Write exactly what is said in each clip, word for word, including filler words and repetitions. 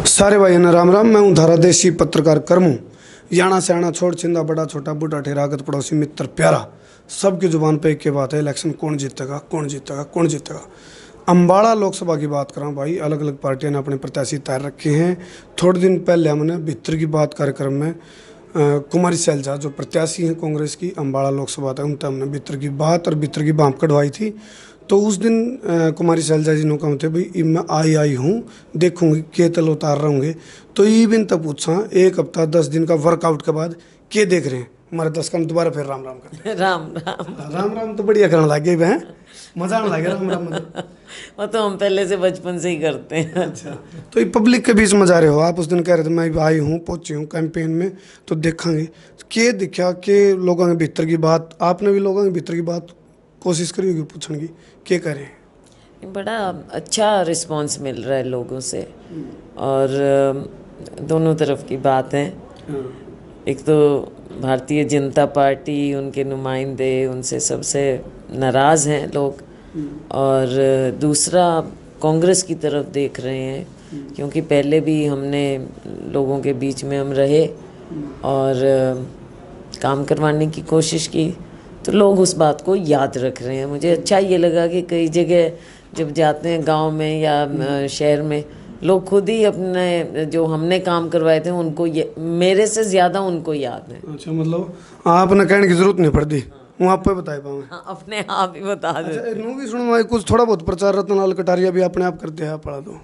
सारे भाइयों ने राम राम। मैं हूँ धारा देसी पत्रकार करमू। याना सयाना छोड़ छिंदा बड़ा छोटा बूढ़ा ठेरागत पड़ोसी मित्र प्यारा, सबकी जुबान पे एक ही बात है, इलेक्शन कौन जीतेगा कौन जीतेगा कौन जीतेगा। अम्बाड़ा लोकसभा की बात करा भाई, अलग अलग पार्टियों ने अपने प्रत्याशी तैयार रखे हैं। थोड़े दिन पहले हमने भीतर की बात कार्यक्रम में कुमारी सैलजा जो प्रत्याशी हैं कांग्रेस की अम्बाड़ा लोकसभा तक, उनसे हमने भीतर की बात और भीतर की भाप कढ़वाई थी। तो उस दिन आ, कुमारी सैलजा जी ने कहा थे भाई मैं आई आई हूँ, देखूंगी के तल उतार रहूँगे। तो ये बिन तब पूछा एक हफ्ता दस दिन का वर्कआउट के बाद के देख रहे हैं हमारे दस का दोबारा फिर राम राम करते हैं। राम राम राम राम तो बढ़िया करने लगे है, मजा आने लगे राम राम। वो तो हम पहले से बचपन से ही करते हैं। अच्छा, तो ये पब्लिक के बीच में जा रहे हो आप। उस दिन कह रहे थे मैं आई हूँ पहुँची हूँ कैंपेन में, तो देखेंगे के दिखा के लोगों के भीतर की बात। आपने भी लोगों के भीतर की बात कोशिश करी होगी पूछने की, क्या करें। बड़ा अच्छा रिस्पांस मिल रहा है लोगों से और दोनों तरफ की बात है। एक तो भारतीय जनता पार्टी, उनके नुमाइंदे, उनसे सबसे नाराज़ हैं लोग, और दूसरा कांग्रेस की तरफ देख रहे हैं, क्योंकि पहले भी हमने लोगों के बीच में हम रहे और काम करवाने की कोशिश की, तो लोग उस बात को याद रख रहे हैं। मुझे अच्छा ये लगा कि कई जगह जब जाते हैं गांव में या शहर में, लोग खुद ही अपने जो हमने काम करवाए थे उनको ये, मेरे से ज़्यादा उनको याद है। अच्छा, मतलब आपने कहने की जरूरत नहीं पड़ती, वो आप पे बताए पाऊँ। हाँ, अपने आप ही बता दे। अच्छा, नू भी सुनो कुछ थोड़ा बहुत प्रचार रतनलाल कटारिया भी अपने आप करते हैं, पढ़ा दो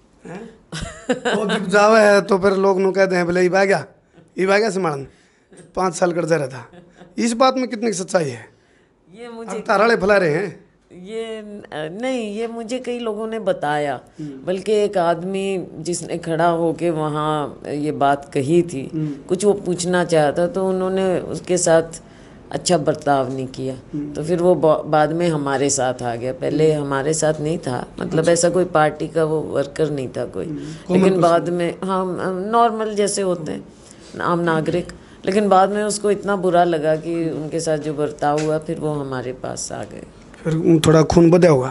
वो जब जावे है तो फिर लोग नू कहते हैं बोले ये भाग्या ये भाग्या से मारन पाँच साल कर जा रहा था। इस बात में कितनी सच्चाई है? ये मुझे ताराले फैला रहे हैं ये नहीं, ये मुझे कई लोगों ने बताया, बल्कि एक आदमी जिसने खड़ा होके वहाँ ये बात कही थी, कुछ वो पूछना चाहता तो उन्होंने उसके साथ अच्छा बर्ताव नहीं किया, तो फिर वो बाद में हमारे साथ आ गया। पहले हमारे साथ नहीं था, मतलब ऐसा कोई पार्टी का वो वर्कर नहीं था कोई, लेकिन बाद में हम नॉर्मल जैसे होते हैं आम नागरिक, लेकिन बाद में उसको इतना बुरा लगा कि उनके साथ जो बर्ताव हुआ, फिर वो हमारे पास आ गए। फिर थोड़ा खून बदया होगा।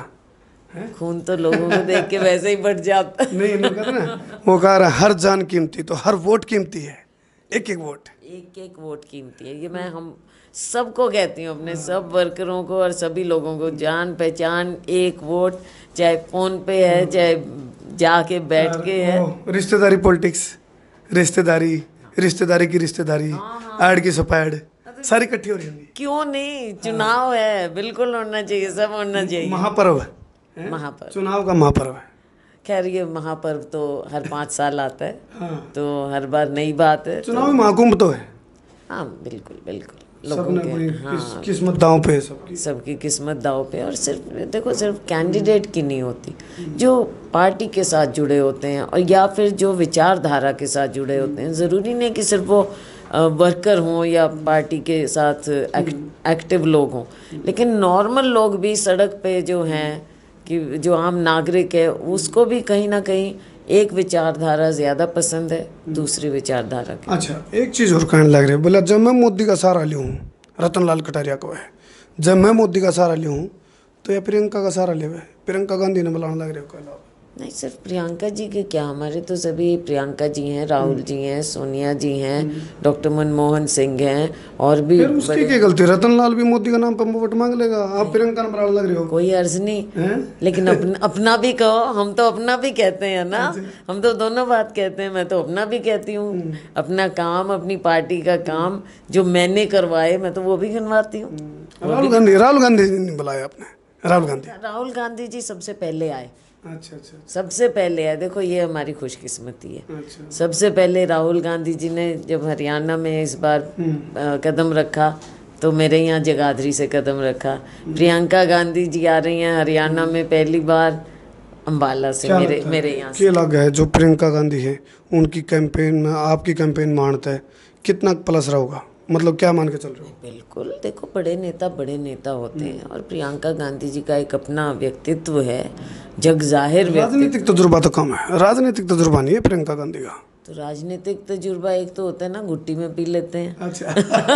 खून तो लोगों को देख के वैसे ही बढ़ जाता नहीं नहीं ना, वो कह रहा हर जान कीमती, तो हर वोट कीमती है, एक एक वोट एक एक वोट कीमती है। ये मैं हम सबको कहती हूँ, अपने सब वर्करों को और सभी लोगों को, जान पहचान एक वोट, चाहे फोन पे है चाहे जाके बैठ के है। रिश्तेदारी पॉलिटिक्स, रिश्तेदारी रिश्तेदारी की रिश्तेदारी, ऐड की सपैड सारी इकट्ठी हो रही होंगी। क्यों नहीं, चुनाव है, बिल्कुल होना चाहिए, सब होना चाहिए। महापर्व है, महापर्व, चुनाव का महापर्व है। खैर ये महापर्व तो हर पाँच साल आता है, हाँ। तो हर बार नई बात है। चुनाव में महाकुंभ तो है। हाँ बिल्कुल बिल्कुल, लोगों के हाँ किस्मत दांव पे है, सबकी सबकी किस्मत दांव पे। और सिर्फ देखो, सिर्फ कैंडिडेट की नहीं होती, जो पार्टी के साथ जुड़े होते हैं और या फिर जो विचारधारा के साथ जुड़े होते हैं। ज़रूरी नहीं कि सिर्फ वो वर्कर हों या पार्टी के साथ एक्ट, एक्टिव लोग हों, लेकिन नॉर्मल लोग भी सड़क पे जो हैं, कि जो आम नागरिक है, उसको भी कहीं ना कहीं एक विचारधारा ज़्यादा पसंद है दूसरी विचारधारा की। अच्छा, एक चीज़ और कहने लग रही है, बोला जब मैं मोदी का सहारा लूँ, रतनलाल कटारिया को है, जब मैं मोदी का सहारा लूँ तो या प्रियंका का सहारा ले, प्रियंका गांधी ने बुलाने लग रहे हो। नहीं, सिर्फ प्रियंका जी के क्या, हमारे तो सभी प्रियंका जी हैं, राहुल जी हैं, सोनिया जी हैं, डॉक्टर मनमोहन सिंह हैं, और भी। फिर उसकी क्या गलती? रतनलाल भी मोदी का नाम पर वोट मांग लेगा, आप प्रियंका ने बुलाने लग रहे हो। कोई अर्ज नहीं है? लेकिन अपना अपना भी कहो, हम तो अपना भी कहते हैं ना, हम तो दोनों बात कहते हैं। मैं तो अपना भी कहती हूँ, अपना काम, अपनी पार्टी का काम जो मैंने करवाए, मैं तो वो भी गिनवाती हूँ। राहुल गांधी राहुल गांधी ने बुलाया आपने? राहुल गांधी राहुल गांधी जी सबसे पहले आए। अच्छा अच्छा, सबसे पहले है, देखो ये हमारी खुशकिस्मती है। अच्छा। सबसे पहले राहुल गांधी जी ने जब हरियाणा में इस बार आ, कदम रखा, तो मेरे यहाँ जगाधरी से कदम रखा। प्रियंका गांधी जी आ रही हैं हरियाणा में पहली बार अम्बाला से, मेरे मेरे यहाँ से। क्या लगा है जो प्रियंका गांधी है उनकी कैंपेन में आपकी कैंपेन मानता है, कितना प्लस रहेगा? मतलब क्या मान के चल रहे हो? बिल्कुल, देखो बड़े नेता बड़े नेता होते हैं, और प्रियंका गांधी जी का एक अपना व्यक्तित्व है, जग जाहिर। राजनीतिक तजुर्बा तो कम है, राजनीतिक तजुर्बा नहीं है प्रियंका गांधी का। तो राजनीतिक तजुर्बा एक तो होता है ना, गुट्टी में पी लेते हैं। अच्छा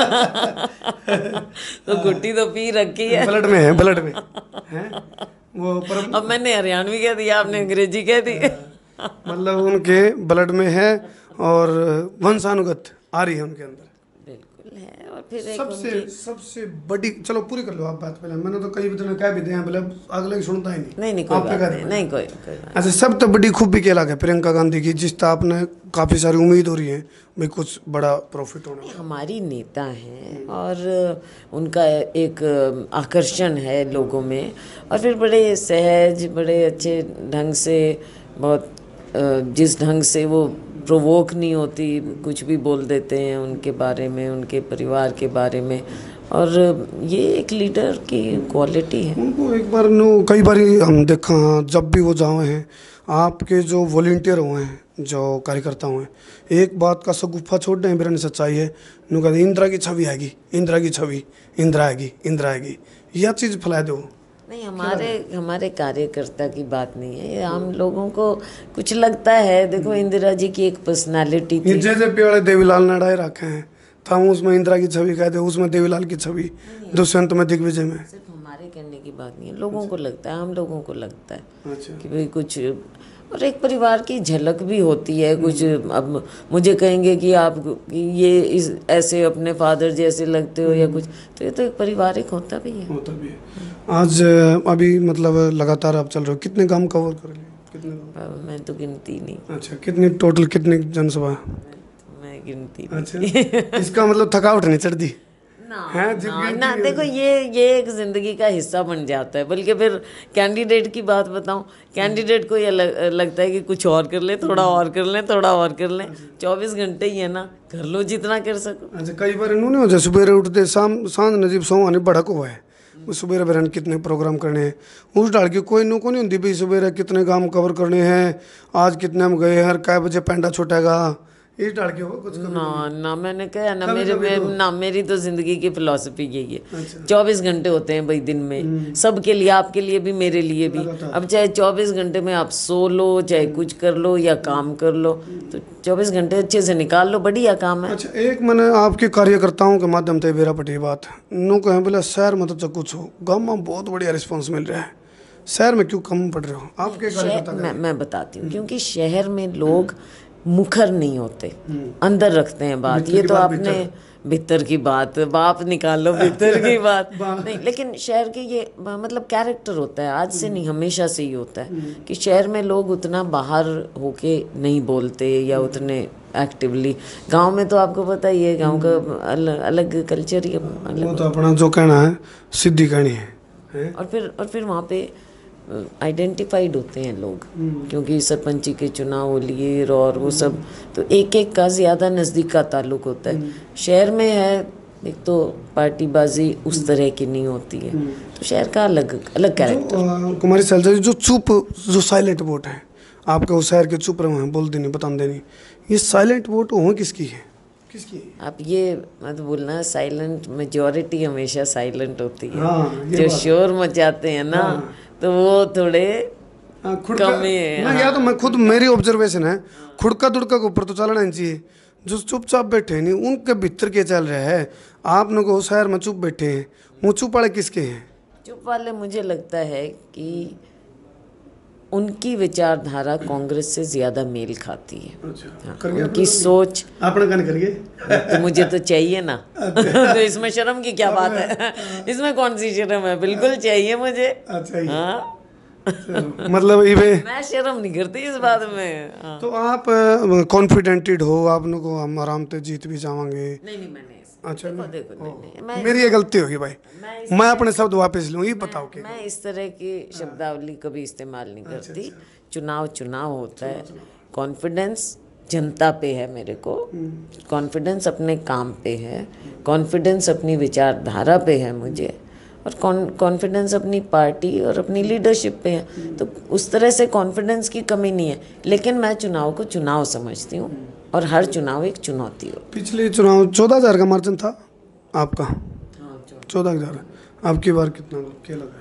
तो गुट्टी तो पी रखी है, ब्लड में है, ब्लड में है वो। अब मैंने हरियाणवी कह दिया, आपने अंग्रेजी कह दी। मतलब उनके ब्लड में है और वंशानुगत आ रही है उनके अंदर। बिल्कुल है। और फिर एक सबसे उनकी सबसे बड़ी, चलो पूरी कर लो आप बात पहले, मैंने तो कई दिन कह भी दिए हैं, मतलब अगले की सुनता ही नहीं। नहीं नहीं कोई आप पे बात कह नहीं, दो। नहीं कोई कोई बात अच्छा, सब तो बड़ी खूबी क्या लगे प्रियंका गांधी की, जिस तरह आपने काफ़ी सारी उम्मीद हो रही है भाई कुछ बड़ा प्रॉफिट होने नहीं। वाला। हमारी नेता हैं और उनका एक आकर्षण है लोगों में, और फिर बड़े सहज, बड़े अच्छे ढंग से, बहुत जिस ढंग से वो प्रोवोक नहीं होती, कुछ भी बोल देते हैं उनके बारे में, उनके परिवार के बारे में, और ये एक लीडर की क्वालिटी है। उनको एक बार नो कई बार हम देखा, जब भी वो जाए हैं, आपके जो वॉलेंटियर हुए हैं, जो कार्यकर्ता हुए हैं, एक बात का सगुफा छोड़ दें, मेरा सच्चाई है, नु कहते इंदिरा की छवि आएगी, इंदिरा की छवि, इंदिरा आएगी, इंदिरा आएगी, यह चीज़ फैला दो। नहीं, हमारे हमारे कार्यकर्ता की बात नहीं है, ये हम लोगों को कुछ लगता है। देखो, इंदिरा जी की एक पर्सनालिटी ये थी। जैसे पेड़े देवीलाल ने अड़ाए रखे हैं, तो हम उसमें इंदिरा की छवि कहते हैं, उसमें देवीलाल की छवि, दुष्यंत में, दिग्विजय में। सिर्फ हमारे कहने की बात नहीं है, लोगों को लगता है, हम लोगों को लगता है अच्छा। कि भाई कुछ, और एक परिवार की झलक भी होती है कुछ। अब मुझे कहेंगे कि आप कि ये इस ऐसे अपने फादर जैसे लगते हो या कुछ, तो ये तो एक पारिवारिक होता भी है। होता भी है। आज अभी मतलब लगातार आप चल रहे हो, कितने काम कवर कर लिए, कितने काम? अब मैं तो गिनती नहीं, अच्छा, कितनी टोटल कितनी जनसभा? मैं गिनती नहीं। अच्छा, इसका मतलब थकावट नहीं चढ़ती ना है जब ना, गिनती ना नहीं देखो, होती। ये ये एक जिंदगी का हिस्सा बन जाता है। बल्कि फिर कैंडिडेट की बात बताऊं, कैंडिडेट को ये लग, लगता है कि कुछ और कर ले, थोड़ा और कर ले, थोड़ा और कर ले। चौबीस घंटे ही है ना, कर लो जितना कर सको। अच्छा, कई बार इन्होंने हो जाए सुबह उठते शाम सांझ नजीब सो आने भड़क हुआ है, सुबह बहन कितने प्रोग्राम करने हैं, उस डाल के कोई नु को नहीं होती भाई सुबह कितने काम कवर करने हैं, आज कितने हम गए, हर कै बजे पेंडा छुटेगा, इस डाल के हो कुछ कभी ना ना, मैंने कहा ना, कभी मेरे कभी में तो। ना, मेरी तो जिंदगी की फिलॉसफी यही है। अच्छा। चौबीस घंटे होते हैं भाई दिन में, सबके लिए, आपके लिए भी, मेरे लिए भी। लगातार। अब चाहे चौबीस घंटे में आप सो लो, चाहे कुछ कर लो या काम कर लो, तो चौबीस घंटे अच्छे से निकाल लो, बढ़िया काम है। अच्छा, एक मैंने आपके कार्यकर्ताओं के माध्यम से बेरा पटी बात नु कहें बोले शहर में तो कुछ हो, गाँव में बहुत बढ़िया रिस्पॉन्स मिल रहा है, शहर में क्यों कम पड़ रहे हो आपके कार्यकर्ता? शहर, मैं मैं बताती हूँ, क्योंकि शहर में लोग मुखर नहीं होते, अंदर रखते हैं बात। भीतर ये की तो बात आपने भीतर की बात, बाप निकाल लो भीतर की बात बात। नहीं, लेकिन शहर के ये मतलब कैरेक्टर होता है, आज से नहीं, हमेशा से ही होता है कि शहर में लोग उतना बाहर होके नहीं बोलते या उतने एक्टिवली। गांव में तो आपको पता ही है, गांव का अलग, अलग कल्चर ही अलग। वो तो अपना जो कहना है सीधी कहनी है, है? और फिर और फिर वहाँ पे आइडेंटिफाइड होते हैं लोग, क्योंकि सरपंची के चुनाव लिए और वो सब, तो एक एक का ज़्यादा नज़दीक का ताल्लुक होता है। शहर में है एक तो पार्टीबाजी उस तरह की नहीं होती है, तो शहर का अलग अलग कैरेक्टर। कुमारी सैलजा जी, जो चुप, जो साइलेंट वोट है आपके, उस शहर के चुप रहे हैं, बोल देनी, बता देनी, ये साइलेंट वोट हो किसकी है, किसकी है? आप ये मत बोलना, साइलेंट मेजॉरिटी हमेशा साइलेंट होती है। हाँ, ये जो बात। शोर मचाते हैं ना, तो वो थोड़े हाँ, खुद कम का- ही है। ना, या तो मैं खुद, मेरी ऑब्जर्वेशन है, खुड़का दुड़का के ऊपर तो चलना नहीं चाहिए, जो चुपचाप बैठे नहीं उनके भीतर के चल रहा है। आप लोग को शहर में चुप बैठे हैं, वो चुप वाले किसके हैं? चुप वाले, मुझे लगता है कि उनकी विचारधारा कांग्रेस से ज्यादा मेल खाती है। अच्छा, हाँ, उनकी सोच, आपने कहने करिए तो मुझे तो चाहिए ना। तो इसमें शर्म की क्या बात है? इसमें कौन सी शर्म है? बिल्कुल चाहिए मुझे। अच्छा ही। हाँ, चलो, मतलब इवे मैं शर्म नहीं करती इस बात में। हाँ। तो आप कॉन्फिडेंटेड हो, आप लोग को हम आराम से जीत भी जावांगे? नहीं नहीं, मैंने अच्छा, देखो नहीं। देखो नहीं, नहीं, मैं मेरी ये गलती होगी भाई, मैं इस- मैं अपने शब्द वापस लूँ, ये बताओ कि मैं इस तरह की शब्दावली कभी इस्तेमाल नहीं करती। चुनाव चुनाव होता है, कॉन्फिडेंस जनता पे है मेरे को, कॉन्फिडेंस अपने काम पे है, कॉन्फिडेंस अपनी विचारधारा पे है मुझे, और कॉन्फिडेंस अपनी पार्टी और अपनी लीडरशिप पे है। तो उस तरह से कॉन्फिडेंस की कमी नहीं है, लेकिन मैं चुनाव को चुनाव समझती हूँ और हर चुनाव एक चुनौती हो। पिछले चुनाव चौदह हजार का मार्जिन था आपका, चौदह हजार, आपकी बार कितना क्या लगा?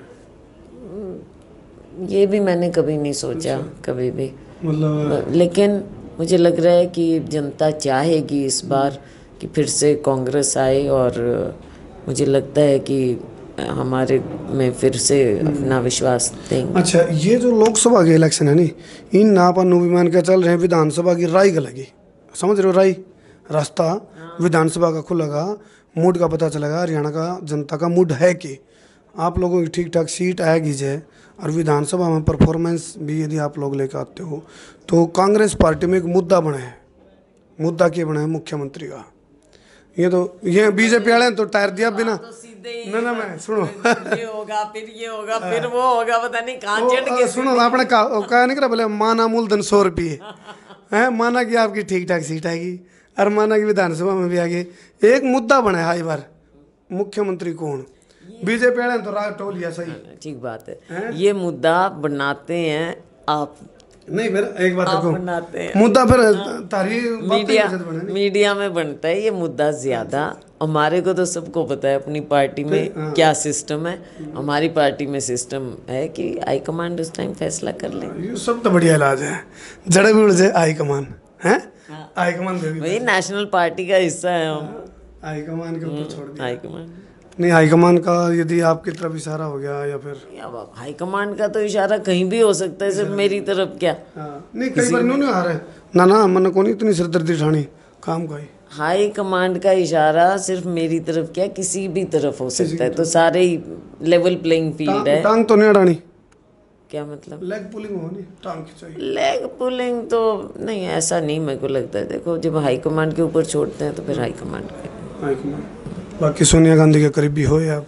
ये भी मैंने कभी नहीं सोचा, कभी भी, मतलब लेकिन मुझे लग रहा है कि जनता चाहेगी इस बार कि फिर से कांग्रेस आए, और मुझे लगता है कि हमारे में फिर से अपना विश्वास देंगे। अच्छा, ये जो लोकसभा के इलेक्शन है नी, इन ना अपन मान के चल रहे हैं विधानसभा की राई का लगी, समझ रहे हो, राई रास्ता विधानसभा का खुलेगा, मूड का पता चलेगा, हरियाणा का जनता का मूड है कि आप लोगों की ठीक ठाक सीट आएगी जय, और विधानसभा में परफॉर्मेंस भी यदि आप लोग लेकर आते हो तो कांग्रेस पार्टी में एक मुद्दा बना है, मुद्दा क्या बना है मुख्यमंत्री का। ये तो ये बीजेपी वाले तो टायर दिया बिना, ना ना मैं सुनो ये होगा फिर ये होगा फिर वो होगा, पता नहीं कहाँ चढ़ के। सुनो आपने कहा कहा नहीं करा बोले माना मूलधन सौ रुपये है, माना कि आपकी ठीक ठाक सीट आएगी और माना कि विधानसभा में भी आएगी। एक मुद्दा बना है हर बार, मुख्यमंत्री कौन, बीजेपी वाले तो राग टोलिया सही, ठीक बात है। ये मुद्दा बनाते हैं आप, नहीं फिर एक बात आप देखो, बनाते हैं मुद्दा फिर तारी मीडिया मीडिया में बनता है ये मुद्दा ज्यादा। हमारे को तो सबको पता है अपनी पार्टी में क्या सिस्टम है। हमारी पार्टी में सिस्टम है कि हाईकमांड उस टाइम फैसला कर ले। ये सब तो बढ़िया इलाज है, जड़े भी उड़ जाए हाईकमान है, हाईकमान वही नेशनल पार्टी का हिस्सा है हम, हाईकमान के ऊपर छोड़ दिया। हाईकमांड नहीं, हाईकमान का यदि आपकी तरफ इशारा हो गया या फिर हाईकमांड का तो इशारा कहीं भी हो सकता है, सिर्फ मेरी तरफ क्या। नहीं कई बार नहीं आ रहे ना ना मन को नहीं इतनी सिरदर्दी ठानी काम का ही। हाई कमांड का इशारा सिर्फ मेरी तरफ क्या, किसी भी तरफ हो सकता है, तो सारे ही लेवल प्लेइंग फील्ड है। टांग तो नहीं अड़ानी, क्या मतलब लेग पुलिंग हो नहीं, टांग खिंचाई, लेग पुलिंग तो नहीं, ऐसा नहीं मेरे को लगता है। देखो जब हाई कमांड के ऊपर छोड़ते हैं तो फिर हाई कमांड के। हाई कमांड बाकी सोनिया गांधी के करीबी हो आप,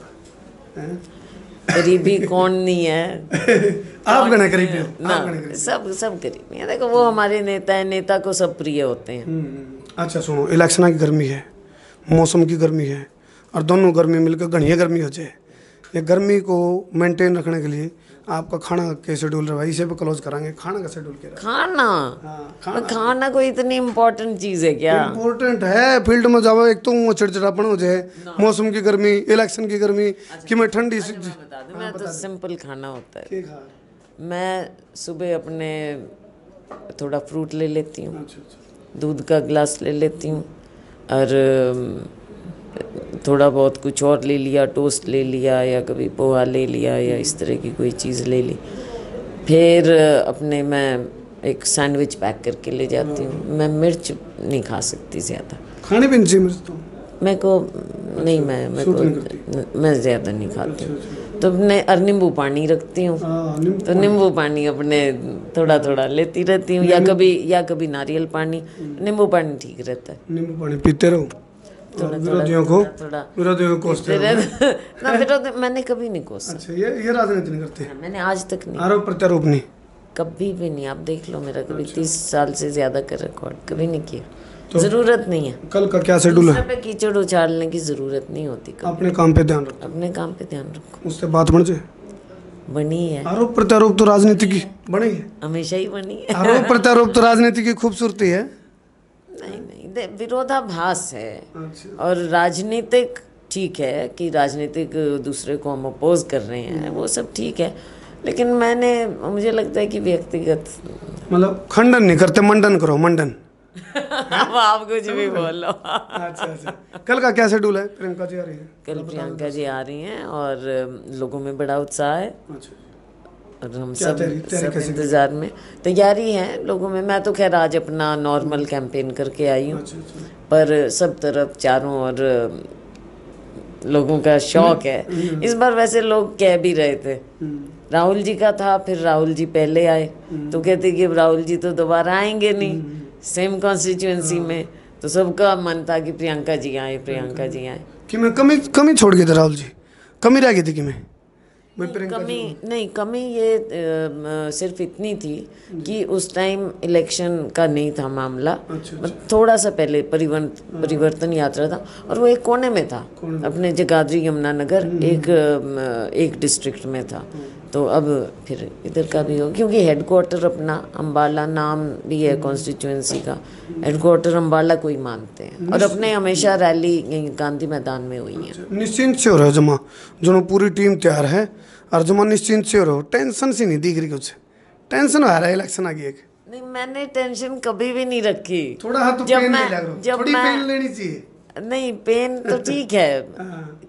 करीबी कौन नहीं है आप गणे करीबी हो ना, सब सब करीबी है। देखो वो हमारे नेता है, नेता को सब प्रिय होते हैं। अच्छा सुनो, इलेक्शन की गर्मी है, मौसम की गर्मी है, और दोनों गर्मी मिलकर घनी गर्मी हो जाए, ये गर्मी को मेंटेन रखने के लिए आपका खाना का शेड्यूल रहा, इसे भी क्लोज कराएंगे। खाना का शेड्यूल क्या रहा? खाना हाँ, खाना खाना कोई इतनी इम्पोर्टेंट चीज है क्या? इम्पोर्टेंट है, फील्ड में जाओ एक तो चिड़चिड़ापन हो जाए, मौसम की गर्मी, इलेक्शन की गर्मी, कि मैं ठंडी से बता दूं, मैं तो सिंपल खाना होता है। क्या खा? मैं सुबह अपने थोड़ा फ्रूट ले लेती हूँ, अच्छा अच्छा, दूध का गिलास ले लेती हूँ, और थोड़ा बहुत कुछ और ले लिया, टोस्ट ले लिया या कभी पोहा ले लिया या इस तरह की कोई चीज़ ले ली। फिर अपने मैं एक सैंडविच पैक करके ले जाती हूँ। मैं मिर्च नहीं खा सकती ज़्यादा, खाने पीने से मिर्च तो मेरे को नहीं, मैं मेरे को मैं ज़्यादा नहीं खाती हूँ। तो अपने और नींबू पानी रखती हूँ, तो नींबू पानी अपने थोड़ा थोड़ा लेती रहती हूँ, या कभी या कभी नारियल पानी। नींबू पानी ठीक रहता है, नींबू पानी पीते रहो, विरोधियों को विरोधियों को कोसते रहो ना। विरोध मैंने कभी नहीं कोसा। अच्छा, ये ये राजनीति नहीं करते, मैंने आज तक नहीं, आरोप प्रत्यारोप नहीं, कभी भी नहीं। आप देख लो मेरा कभी तीस साल से ज्यादा का रिकॉर्ड, कभी नहीं किया। तो जरूरत नहीं है, कल का क्या शेड्यूल है? पे कीचड़ उछालने की जरूरत नहीं होती। अपने काम पे ध्यान रखो, अपने काम पे ध्यान रखो, उससे बात बन जाए। बनी है आरोप प्रत्यारोप तो राजनीति की बनी है, हमेशा ही बनी है। आरोप प्रत्यारोप तो राजनीति की खूबसूरती है। नहीं नहीं, विरोधाभास है। अच्छा। और राजनीतिक ठीक है कि राजनीतिक दूसरे को हम अपोज कर रहे हैं, वो सब ठीक है, लेकिन मैंने मुझे लगता है कि व्यक्तिगत मतलब खंडन नहीं करते, मंडन करो, मंडन। अब आप कुछ भी बोलो। अच्छा अच्छा, कल का क्या शेड्यूल है? प्रियंका जी आ रही है कल, प्रियंका जी आ रही हैं और लोगों में बड़ा उत्साह है। अच्छा, और हम सब सब इंतजार में, तैयारी है लोगों में। मैं तो खैर आज अपना नॉर्मल कैंपेन करके आई हूँ, पर सब तरफ चारों ओर लोगों का शौक है। इस बार वैसे लोग कह भी रहे थे, राहुल जी का था, फिर राहुल जी पहले आए तो कहते कि राहुल जी तो दोबारा आएंगे नहीं सेम कॉन्स्टिट्यूएंसी में, तो सबका मन था कि प्रियंका जी आए, प्रियंका जी आए। कि मैं कमी कमी छोड़ गए थे राहुल जी, कमी रह गई थी कि मैं नहीं, कमी नहीं, कमी ये आ, सिर्फ इतनी थी कि उस टाइम इलेक्शन का नहीं था मामला। अच्छा, अच्छा। थोड़ा सा पहले परिवर्तन परिवर्तन यात्रा था और वो एक कोने में था, अपने जगाधरी यमुनानगर एक एक डिस्ट्रिक्ट में था। तो अब फिर इधर का भी हो, क्योंकि हेडक्वार्टर अपना अम्बाला नाम भी है कॉन्स्टिट्यूएंसी का, हेडक्वार्टर अम्बाला को ही मानते हैं। और अपने हमेशा रैली गांधी मैदान में हुई है। निश्चिंत से हो रहे हो जमा, जो पूरी टीम तैयार है और जमा निश्चिंत से हो रहे हो, टेंशन सी नहीं दिख रही कुछ? टेंशन आ रहा है इलेक्शन आगे एक? नहीं, मैंने टेंशन कभी भी नहीं रखी। थोड़ा हाथ तो जब पेन मैं नहीं लग रहा, जब थोड़ी मैं पेन लेनी चाहिए। नहीं, पेन तो ठीक है,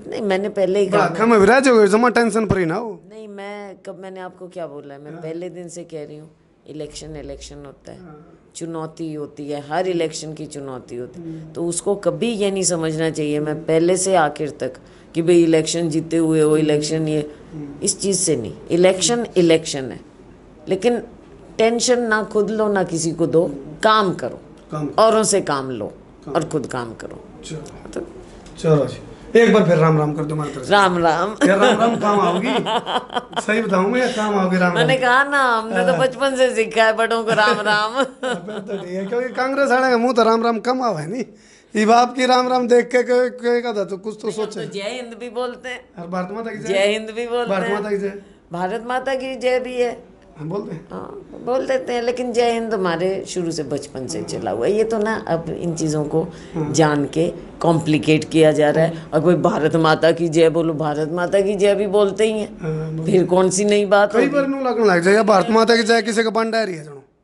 नहीं, मैंने पहले ही कहा कम विराज हो गए, जमा टेंशन फ्री ना हो। नहीं, मैं कब मैंने आपको क्या बोला है, मैं पहले दिन से कह रही हूँ, इलेक्शन इलेक्शन होता है, चुनौती होती है, हर इलेक्शन की चुनौती होती है, तो उसको कभी ये नहीं समझना चाहिए मैं पहले से आखिर तक कि भाई इलेक्शन जीते हुए हो, इलेक्शन ये, इस चीज़ से नहीं। इलेक्शन इलेक्शन है, लेकिन टेंशन ना खुद लो ना किसी को दो, काम करो, काम औरों से काम लो और खुद काम करो। चलो चलो जी, एक बार फिर राम राम कर दो हमारी तरफ से। राम राम। यार राम राम काम आओगी, सही बताऊं मैं, काम आओगी राम राम। मैंने कहा ना, हमने तो बचपन से सीखा है बड़ों को राम राम। फिर तो ठीक है, क्योंकि कांग्रेस वाले का मुंह तो राम राम कम आवा है नहीं, ये बाप की राम राम देख के कहेगा था तो कुछ तो सोचे। तो जय हिंद भी बोलते हैं, और भारत माता की जय, जय हिंद भी बोलते भारत हैं, माता की जय भारत माता की जय भी है, हम बोलते हैं। हाँ बोल देते हैं, लेकिन जय हिंद हमारे शुरू से बचपन से चला हुआ है। ये तो ना अब इन चीज़ों को जान के कॉम्प्लिकेट किया जा रहा है, और कोई भारत माता की जय बोलो, भारत माता की जय भी बोलते ही हैं, हाँ, फिर कौन सी नई बात कई होगी? बार नु लगने लग जाए भारत माता की जय किसी का बंडारी है जनो।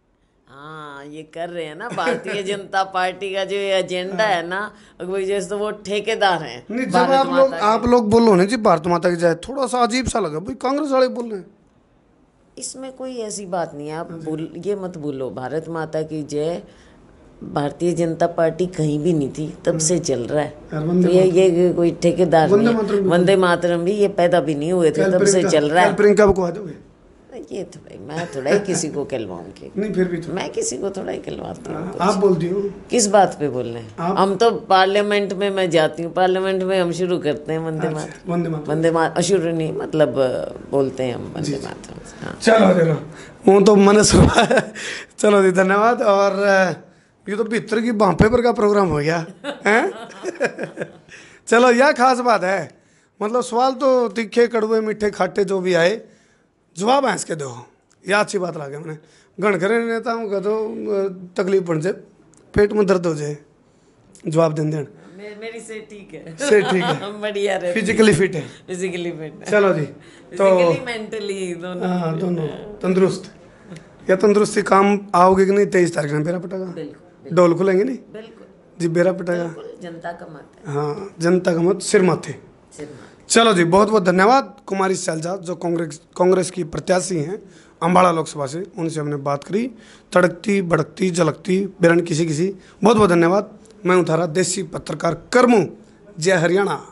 हाँ, ये कर रहे हैं ना भारतीय जनता पार्टी का जो ये एजेंडा है ना, अगर जैसे तो वो ठेकेदार हैं नहीं, जब भारत आप लोग माता के। आप लोग बोलो ना जी भारत माता की जय, थोड़ा सा अजीब सा लगा भाई, कांग्रेस वाले बोल रहे हैं। इसमें कोई ऐसी बात नहीं है, आप भूल ये मत भूलो, भारत माता की जय भारतीय जनता पार्टी कहीं भी नहीं थी, तब से चल रहा है। यार वंदे तो ये ये कोई ठेकेदार वंदे नहीं मातरम है। भी- वंदे मातरम भी ये पैदा भी नहीं हुए थे, तब से चल रहा है। प्रियंका को कह दोगे? ये थोड़ा मैं थोड़ा ही किसी को कहलवाऊंगी, नहीं फिर भी तो मैं किसी को थोड़ा ही कहलवाती हूँ। आप बोलती हो। किस बात पे बोल रहे हैं आप- हम? तो पार्लियामेंट में मैं जाती हूँ, पार्लियामेंट में हम शुरू करते हैं वंदे अच्छा, मातरम। वंदे मातरम। वंदे मातरम शुरू नहीं, मतलब अ, बोलते हैं हम वंदे मातरम। हाँ, चलो चलो, वो तो मैंने सुना है। चलो जी धन्यवाद। और अ, ये तो भीतर की बांपे पर का प्रोग्राम हो गया हैं। चलो यह खास बात है, मतलब सवाल तो तीखे कड़वे मीठे खाटे जो भी आए जवाब हंस के दो, यह अच्छी बात लगे मैंने। गण घरे नेताओं का तो अ, तकलीफ बन जाए, पेट में दर्द हो जाए, जवाब देन देन मे- मेरी से ठीक है, से ठीक है, बढ़िया रहे, फिजिकली फिट है। फिजिकली फिट, चलो जी, तो फिजिकली मेंटली दोनों। हाँ दोनों तंदुरुस्त। या तंदुरुस्ती काम आओगे कि नहीं? तेईस तारीख में बेरा पटागा, बिल्कुल डोल खुलेंगे नहीं बिल्कुल जी, बेरा पटागा। बिल्कुल, जनता का मत है, हाँ जनता का मत सिर माथे। सिर्फ चलो जी, बहुत बहुत धन्यवाद। कुमारी शैलजा जो कांग्रेस कांग्रेस की प्रत्याशी हैं अम्बाड़ा लोकसभा से, उनसे हमने बात करी, तड़कती भड़कती झलकती बेरन किसी किसी। बहुत बहुत धन्यवाद। मैं हूँ थारा देसी पत्रकार करमू। जय हरियाणा।